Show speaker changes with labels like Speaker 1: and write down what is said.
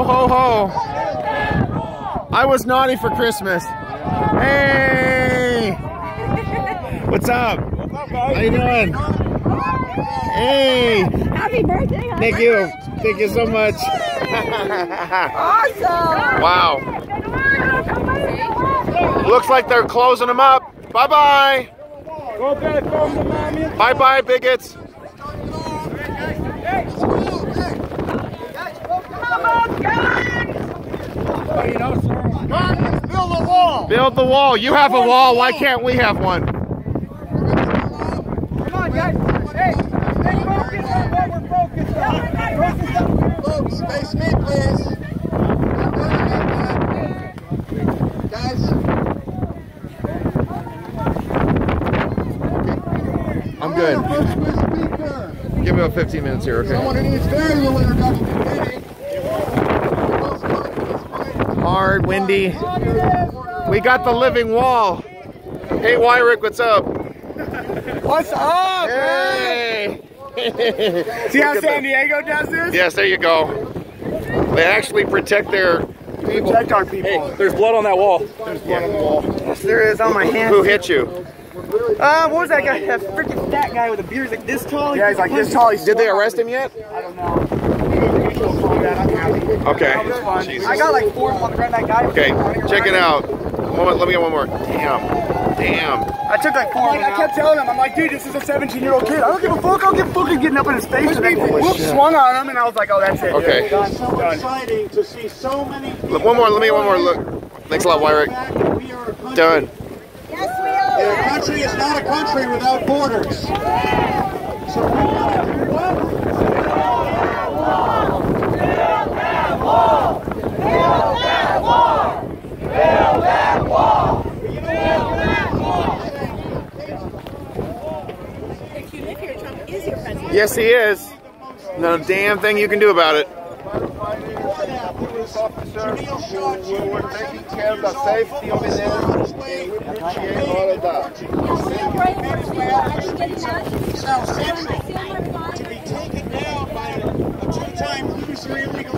Speaker 1: Ho, ho, ho. I was naughty for Christmas. Hey! What's up? How you doing? Hey!
Speaker 2: Happy birthday!
Speaker 1: Thank you. Thank you so much.
Speaker 2: Awesome!
Speaker 1: Wow. Looks like they're closing them up. Bye-bye. Bye-bye, bigots.
Speaker 3: Build a wall.
Speaker 1: Build the wall. You have a wall. Why can't we have one?
Speaker 3: Come on, guys. Hey, stay focused on what we're focused on. Folks, face me, please. Guys.
Speaker 1: I'm good. Give me about 15 minutes here, okay?
Speaker 3: Someone who needs very little introduction.
Speaker 1: Hard, windy. We got the living wall. Hey, Wyrick, what's up?
Speaker 3: What's up?
Speaker 1: Hey!
Speaker 3: See how San Diego does this?
Speaker 1: Yes, there you go. They actually protect their people.
Speaker 3: Protect our people.
Speaker 4: Hey, there's blood on that wall.
Speaker 3: There's blood on the wall. Yes, there is on my hands.
Speaker 1: Who hit you?
Speaker 3: What was that guy? That freaking fat guy with a beard. He's like this tall. Yeah, he's like this tall.
Speaker 1: Did they arrest him yet?
Speaker 3: I don't know.
Speaker 1: Okay.
Speaker 3: I got like 4 on the ground. That guy.
Speaker 1: Okay, check it out. Let me get one more. Damn. Damn.
Speaker 3: I took like 4. I kept telling him, I'm like, dude, this is a 17-year-old kid. I don't give a fuck. I'll get fucking getting up in his face. And then whoop, swung on him, and I was like, oh, that's it.
Speaker 1: Okay.
Speaker 3: Done.
Speaker 5: So exciting to see so many people.
Speaker 1: Look, one more. Let me get one more look. Thanks a lot, Wyrick. Done.
Speaker 2: Yes, we are.
Speaker 5: Our country is not a country without borders. So we gotta do what?
Speaker 2: If you live here, Trump is your president.
Speaker 1: Yes, he is. No damn thing you can do about it.
Speaker 3: We're taking care of the safety of it. We appreciate all of that.
Speaker 5: It's now central to be taken down by a 2-time loser illegal